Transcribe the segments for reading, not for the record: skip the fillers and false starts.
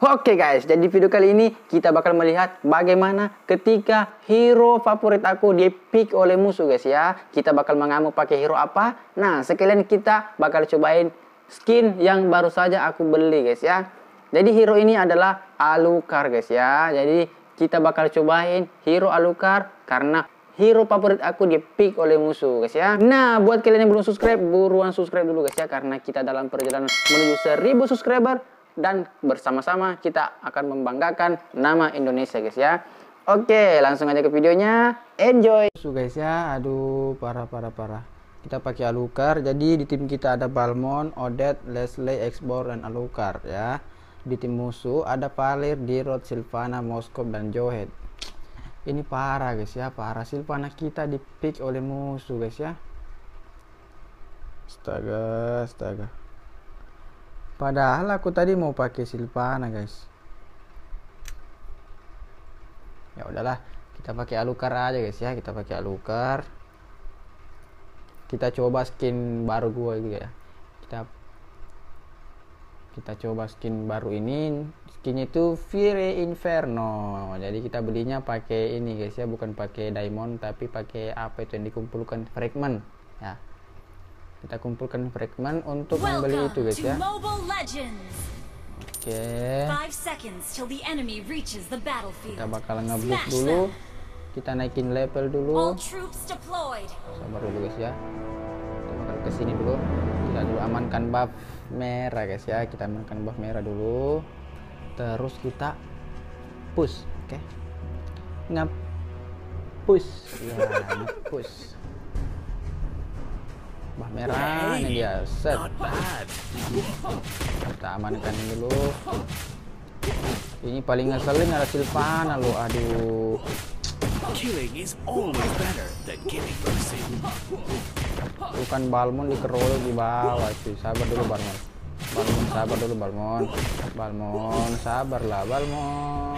Oke guys, jadi video kali ini kita bakal melihat bagaimana ketika hero favorit aku di pick oleh musuh guys ya. Kita bakal mengamuk pakai hero apa? Nah, sekalian kita bakal cobain skin yang baru saja aku beli guys ya. Jadi hero ini adalah Alucard guys ya. Jadi kita bakal cobain hero Alucard karena hero favorit aku di pick oleh musuh guys ya. Nah, buat kalian yang belum subscribe, buruan subscribe dulu guys ya, karena kita dalam perjalanan menuju 1000 subscriber dan bersama-sama kita akan membanggakan nama Indonesia guys ya. Oke, langsung aja ke videonya. Enjoy. Guys ya, aduh parah. Kita pakai Alucard. Jadi di tim kita ada Balmond, Odette, Leslie, X-Borg dan Alucard ya. Di tim musuh ada Valir, Dirot, Sylvana, Moskov dan Johet. Ini parah guys ya, parah. Sylvana kita di pick oleh musuh guys ya. Astaga. Padahal aku tadi mau pakai Sylvana guys. Ya udahlah, kita pakai Alucard aja guys ya. Kita pakai Alucard. Kita coba skin baru gue gitu ya. Kita coba skin baru ini. Skinnya itu Fury Inferno. Jadi kita belinya pakai ini guys ya, bukan pakai diamond tapi pakai apa itu yang dikumpulkan fragment ya. Kita kumpulkan fragment untuk membeli itu guys ya. Oke. Kita bakal nge-boost dulu. Kita naikin level dulu. Sabar dulu guys ya. Kita bakal kesini dulu. Kita dulu amankan buff merah guys ya. Kita amankan buff merah dulu. Terus kita push. Oke. Nge-push. Ya, nge-push. Bah merah ini dia, set. Kita amankan dulu. Ini paling ngeselin ada Sylvana lo, aduh. Bukan Balmond dikeroyok di bawah cuy. Sabar dulu Balmond. Balmond, sabarlah Balmond.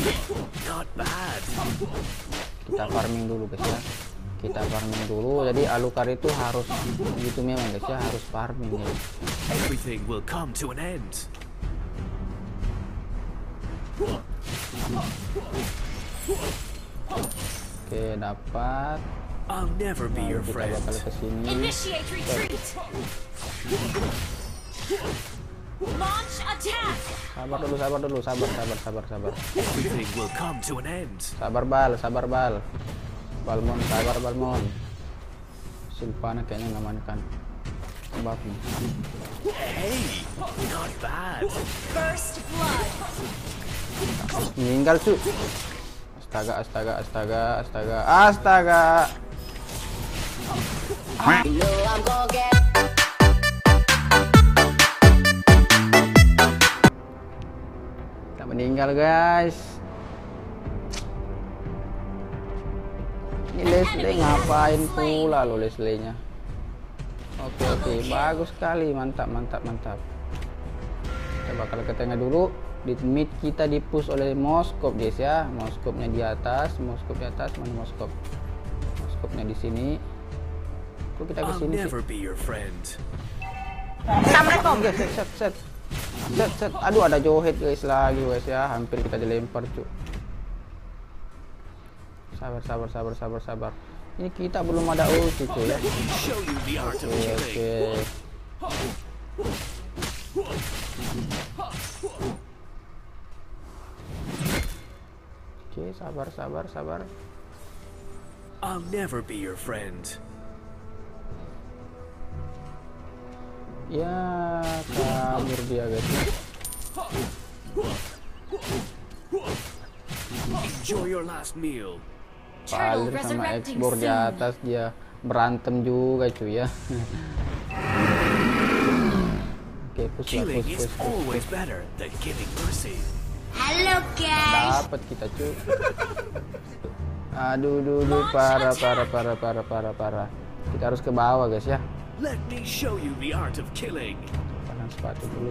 Kita farming dulu guys ya. Jadi Alucard itu harus gitu memang guys ya, harus farming ya. Everything will come to an end. Oke, dapat. I'll never be your friend. Kita bakal kesini. Initiate retreat. Launch attack. Sabar dulu. Everything will come to an end. Sabar bal. Balmond, sabar Balmond. Sylvana kayaknya ngamankan buffnya. Hey, not bad. First blood. Meninggal cu. Astaga. Kita meninggal guys. Ini Leslie ngapain pula lo Leslie-nya? Oke, bagus sekali, mantap. Kita bakal ke tengah dulu. Di mid kita dipush oleh Moskov guys ya. Moskopnya di atas, mana Moskov? Moskopnya di sini. Kok kita ke sini sih? Assalamualaikum guys, set. Aduh, ada Johet guys lagi guys ya. Hampir kita dilempar cu. Sabar. Ini kita belum ada ulti cuy ya. Oke. Oke, sabar. I'll never be your friend. Ya, kabur dia guys. Enjoy your last meal. Valir sama X-Borg di atas, dia berantem juga cuy ya. Oke, push. Halo guys. Dapat kita cuy. Aduh, parah. Kita harus ke bawah guys ya. Let me show you the art of killing. Pasang sepatu dulu.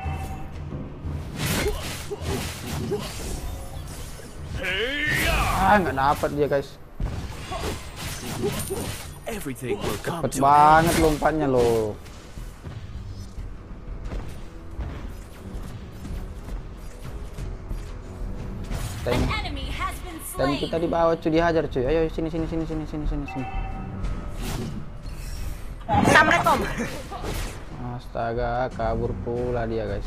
Nggak dapat dia guys. Cepet banget lompatnya lo. Tank. An enemy has been Dan slain. kita di bawah cuy, dihajar cuy. Ayo sini sini sini sini sini sini sini. Assalamualaikum. Astaga, kabur pula dia guys.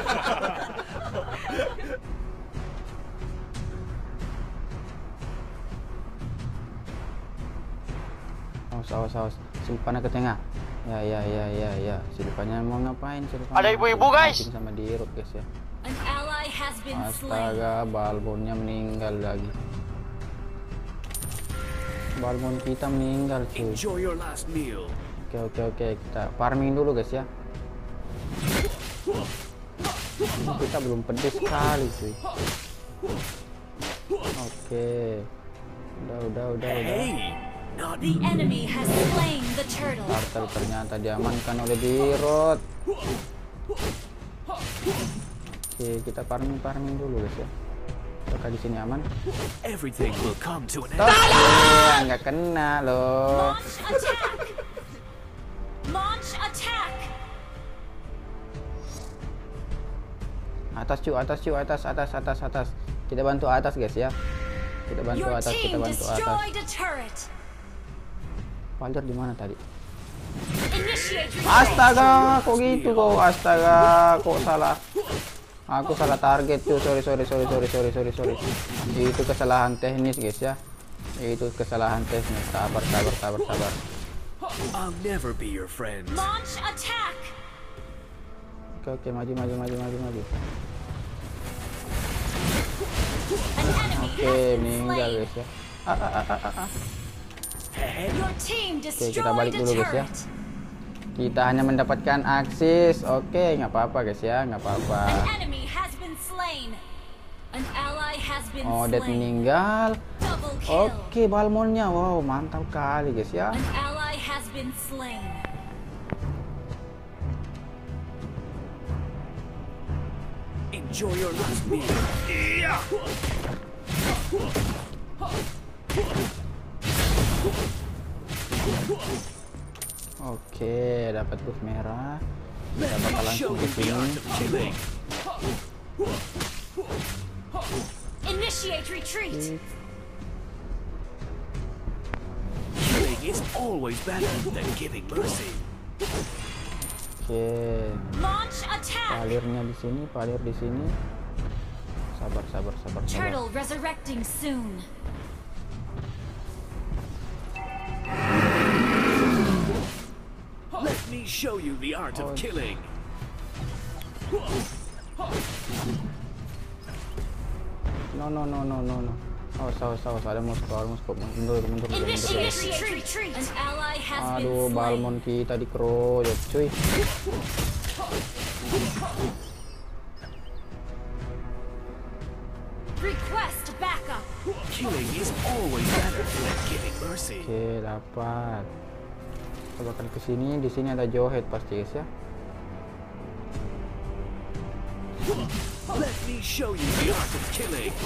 Awas. Silvana ke tengah. Ya. Silvanya mau ngapain? Silvana. Ada ibu-ibu, guys. Sama dirut guys ya. An ally has been slain. Astaga, Balmonnya meninggal lagi. Balmon kita meninggal cuy. Enjoy your last meal. Oke, kita farming dulu guys ya. Ini kita belum pedes sekali cuy. Oke. Udah. Hey, not The enemy has slain the turtle. Turtle ternyata diamankan oleh Dirot. Oke, kita farming dulu guys ya. Apakah di sini aman? everything will come to an end. Nggak kena loh. Launch attack. Launch attack. Atas cuy, atas. Kita bantu atas guys ya. Kita bantu Your atas. team destroyed a turret. Palir di mana tadi? Initiate retreat. Astaga, kok gitu kok? Astaga, kok salah? Aku salah target tuh. Sorry. Itu kesalahan teknis guys ya. Itu kesalahan teknis. Sabar. I'll never be your friend. Launch attack. Oke, maju. An enemy Oke, has been meninggal slain. guys ya. Your team Oke, kita destroyed balik a dulu guys ya. turret. Kita hanya mendapatkan aksis. Oke, nggak apa-apa guys ya, nggak apa-apa. An enemy has been slain. An ally has been Oh, Dead slain. meninggal. Double kill. Oke, Balmonnya. Wow, mantap kali guys ya. An ally has been slain. Enjoy your last meal. Yeah. Oke, dapat buff merah. Kita Let bakal me show langsung ke you the sini. art of killing. Initiate retreat. Killing is always better than giving mercy. Oke, Launch attack. palirnya di sini, palir di sini. Sabar. Turtle resurrecting soon. Let me show you the art of killing. No. Awas, ada musuh. Mundur. Initiate retreat. An ally has Aduh, been slain. Balmon kita dikeroyok cuy. Request backup. Killing is always better than giving mercy. Oke, dapat. Kita bakal ke sini. Di sini ada Johead pasti guys ya. Let me show you the art of killing.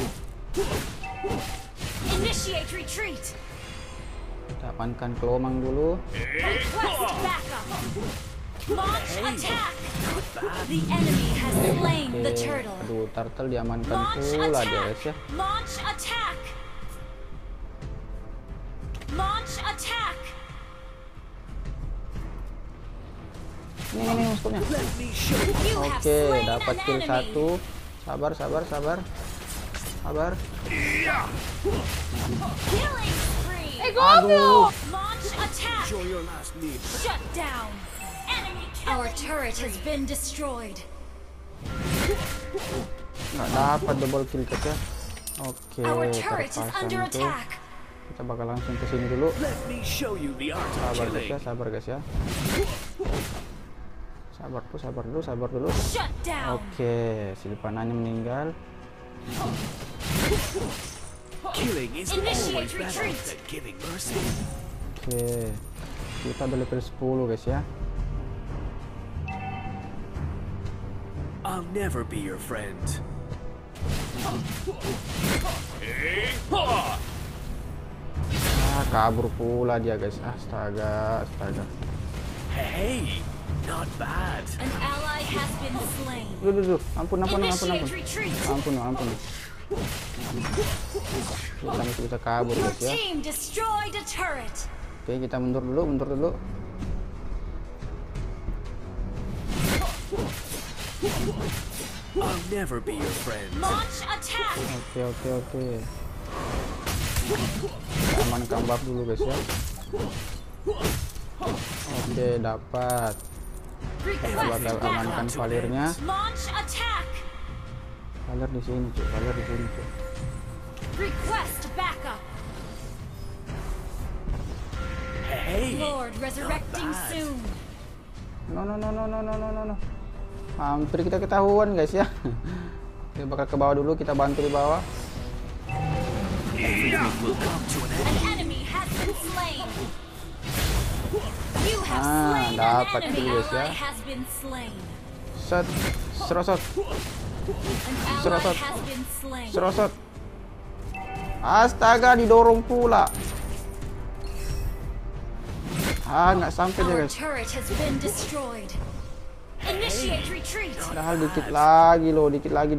Initiate retreat. Kita amankan Kelomang dulu. Request backup. Launch attack. The enemy has slain the Oke, turtle. aduh, turtle diamankan Launch pula dia guys ya. attack. Launch attack. Launch attack. Ini musuhnya. Let me show you. You have Oke, slain dapat an kill enemy. satu. Sabar. Killing spree. Aduh, Launch attack. Enjoy your last meal. Shut down. Enemy Our turret has been destroyed. nggak dapat double kill guys ya. Oke, Our turret is terpasang under itu. attack. Kita bakal langsung ke sini dulu. Let me show you the art of killing. Sabar guys ya. Sabar dulu. Shut down. Oke, Silvananya meninggal. Killing is Initiate always better retreat. than giving mercy. Oke, kita udah level 10 guys ya. I'll never be your friend. Kabur pula dia guys. Astaga. Hey, not bad. An ally has been slain. Duh. Ampun. Initiate retreat. Ampun. Kita masih bisa kabur Your guys ya. team destroyed a turret. Oke, kita mundur dulu. I'll never be your friend. Launch attack. Oke. Kita amankan buff dulu guys ya. Oke, dapat. Request bakal amankan backup. valirnya. Launch attack. Valir di sini, Cuk. Request backup. Hey, Lord resurrecting bad. soon. No. Hampir kita ketahuan guys ya. Kita bakal ke bawah dulu, kita bantu di bawah. everything will come to an end. An enemy has been slain. You have Ah, slain an dapat enemy. dulu, guys, ya. Ally has been slain. Set, serosot, An Serosot. ally has been slain. serosot. Astaga, didorong pula. Nggak sampai dia Our guys. turret has been destroyed. Initiate retreat. Padahal dikit lagi loh.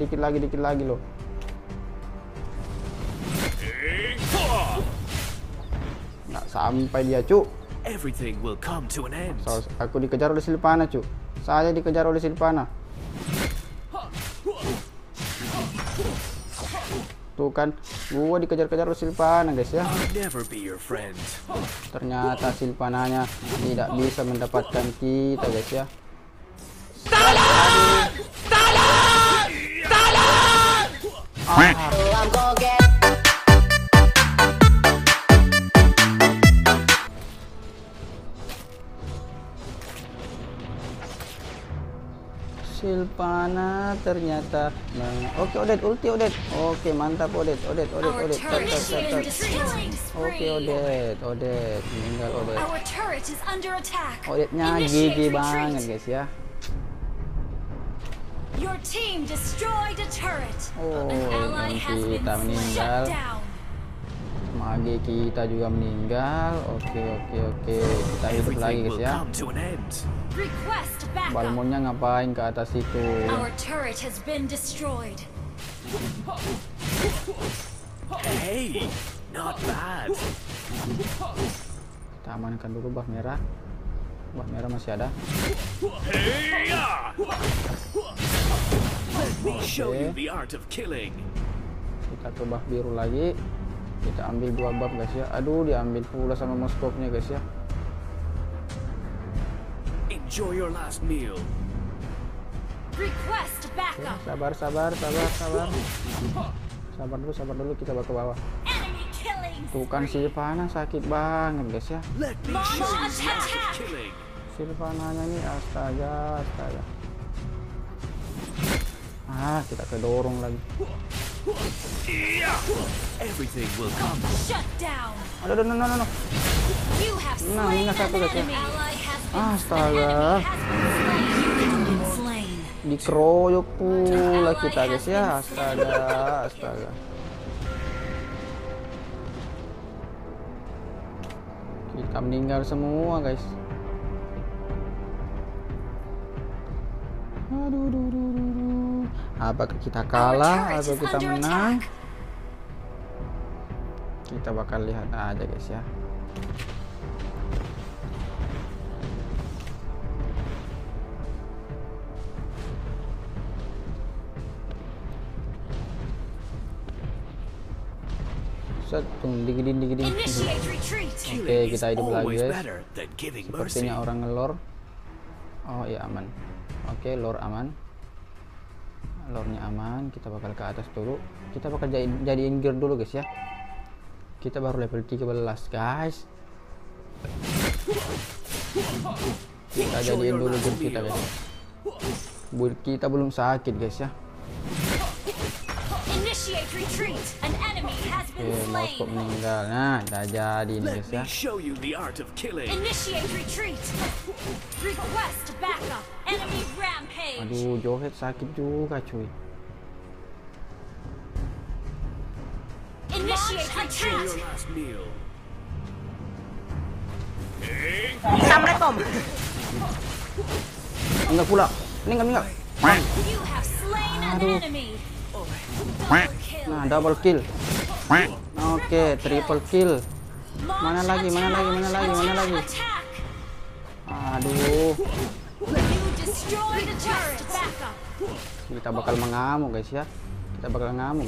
Nggak sampai dia, Cuk. Everything will come to an end. So, aku dikejar oleh Silvana, Cuk. Saya dikejar oleh Silvana. Tuh kan, gua dikejar-kejar oleh Silvana, guys ya. I'll never be your friend. Ternyata Silvananya tidak bisa mendapatkan kita, guys ya. Silvana ternyata oke, Odet, ulti Odet. Oke, mantap Odet. Our turret is being destroyed. Oke, Odet meninggal Odet. Our turret is under attack. Odetnya Initiate gigi retreat. banget guys ya. Your team destroyed a turret. Oh, An ally dan has been kita meninggal. shut down. Mage kita juga meninggal. Oke. Kita hidup lagi Everything guys will ya. come to an end. Request backup. Balmonnya ngapain ke atas itu? Our turret has been destroyed. Hey, not bad. Kita amankan dulu buff merah. Buff merah masih ada. Hey-ya! Let me show Okay. you the art of killing. Kita ke buff biru lagi. Kita ambil 2 buff guys ya. Aduh, diambil pula sama moskopnya guys ya. Enjoy your last meal. Request Oke, backup. sabar. Sabar dulu, kita bawa ke bawah. Enemy killing. Tuh kan Silvana sakit banget guys ya. Let me Launch show you the art attack. of killing. Silvananya ini astaga. Kita kedorong lagi. Yeah! Everything will come. Shut down. Aduh, no. You have Nah, slain ini an satu guys ya. enemy. Ally has been Astaga. An enemy has been slain. Dikeroyok pula kita guys ya. Astaga. Kita meninggal semua guys. Aduh. Apakah kita kalah Our turret atau is kita under menang? attack. Kita bakal lihat aja guys ya. Setung digidin. Initiate retreat. Killing kita is hidup lagi, always guys. better than giving mercy. Sepertinya orang ngelor. Oh iya, aman. Oke, lore aman. Lore-nya aman. Kita bakal ke atas dulu. Kita bakal jadiin gear dulu guys ya. Kita baru level 13 guys. Kita jadiin dulu gear kita guys. Build kita belum sakit guys ya. Initiate retreat. An enemy has Oke, been mouse slain. meninggal. Nah, udah jadi nih Let guys me ya. show you the art of killing. Initiate retreat. Request backup. Enemy rampage. Aduh, Johet sakit juga cuy. Initiate Enjoy your retreat. last meal. Enggak pula. Meninggal. You have slain an enemy. Double kill. Nah, double kill. Oke, triple kill. Mana lagi? Aduh. Kita bakal mengamuk guys ya. Kita bakal ngamuk.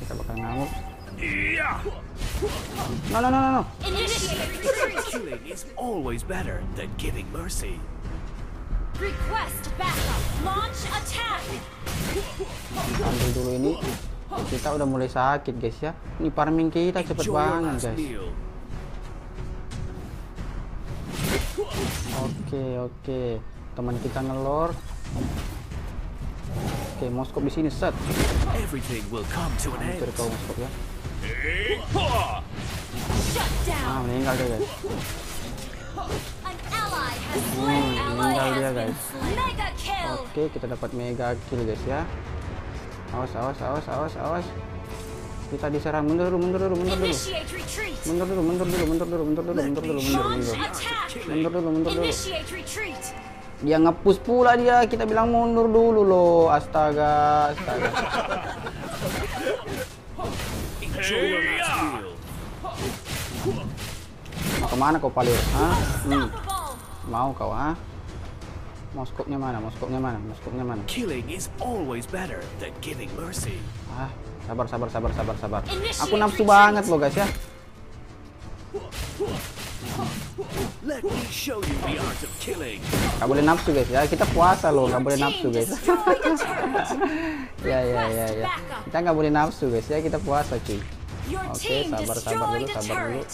No. Killing is always better than giving mercy. Request backup. Launch attack. Ambil dulu ini. Kita udah mulai sakit guys ya. Ini farming kita cepet Enjoy your banget last guys. meal. Oke. Teman kita ngelor. Oke, moskop di sini set. Everything will come to an end. Hampir kau moskop ya. Shut down. Meninggal dia guys. An ally has slain. Meninggal dia guys. Mega kill. Oke, kita dapat mega kill guys ya. Awas. Kita diserang. Mundur dulu. Initiate retreat. Mundur dulu. Launch attack. Mundur dulu. Initiate retreat. Dia nge-push pula dia. Kita bilang mundur dulu loh. Astaga. Enjoy your last meal. Mau kemana kau palir? Hah? Unstoppable. Mau kau ha? Moskopnya mana? Killing is always better than giving mercy. Sabar. Aku nafsu banget loh guys ya. Let me show you the art of killing. Gak boleh nafsu guys ya. Kita puasa loh, gak boleh nafsu guys. Destroy the turret. Ya. Kita nggak boleh nafsu guys ya. Kita puasa cuy. Your Oke, team sabar destroyed dulu. a turret.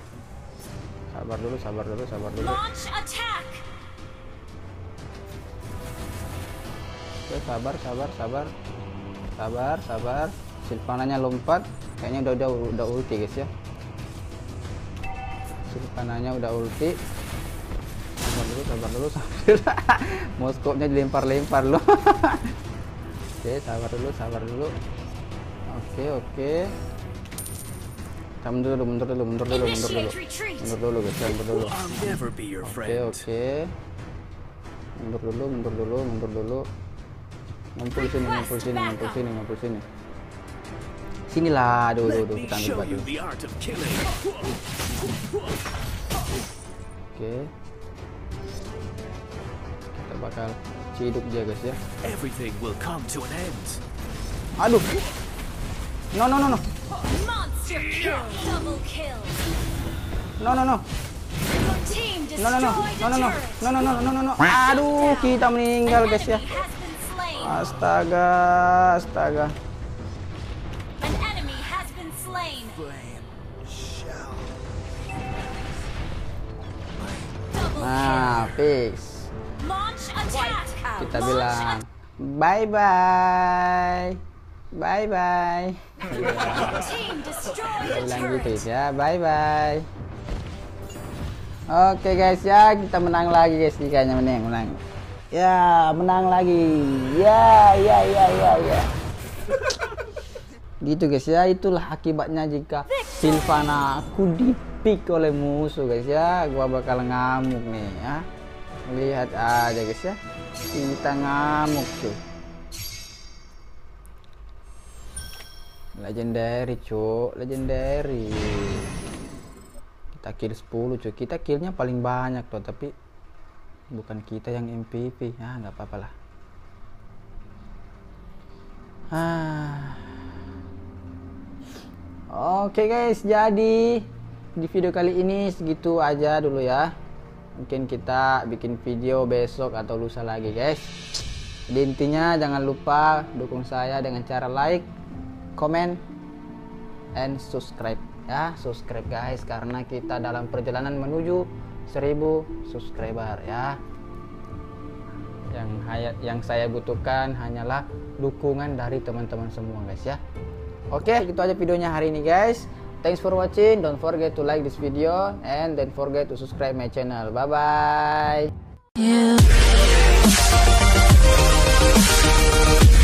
Sabar dulu. Launch attack. Oke, sabar. Silvananya lompat. Kayaknya udah ulti guys ya. Silvananya udah ulti. Sabar dulu. Moskopnya dilempar loh. Oke, sabar dulu. Oke. Kita mundur dulu. Initiate retreat. Mundur dulu guys, mundur dulu. I'll never be your friend. Oke. Mundur dulu. Ngumpul sini. Sinilah, aduh, Let me kita ambil show batu. you the art of killing. Oke. Kita bakal ciduk dia guys ya. Everything will come to an end. Aduh. No. Monster kill. Double kill. No. Your team destroyed a turret. No. Aduh, kita meninggal guys ya. Enemy has been slain. Astaga. An enemy has been slain. Double Nah, kill. fix. Launch attack. Kita Launch bilang bye. Your team destroyed Kita a bilang gitu turret. ya, bye. Oke guys ya, kita menang lagi guys, kayaknya menang. Ya, menang lagi. Ya. Gitu guys ya, itulah akibatnya jika Sylvana aku di-pick oleh musuh guys ya. Gua bakal ngamuk nih ya. Lihat aja guys ya. Kita ngamuk cuy. Legendary cuy, legendary. Kita kill 10 cuy. Kita killnya paling banyak tuh, tapi bukan kita yang MVP. Ya nggak apa-apa lah. Oke guys, jadi di video kali ini segitu aja dulu ya. Mungkin kita bikin video besok atau lusa lagi guys. Jadi intinya jangan lupa dukung saya dengan cara like, comment, and subscribe ya. Subscribe guys, karena kita dalam perjalanan menuju 1000 subscriber ya. Yang saya butuhkan hanyalah dukungan dari teman-teman semua guys ya. Oke, gitu aja videonya hari ini guys. Thanks for watching. Don't forget to like this video and don't forget to subscribe my channel. Bye bye.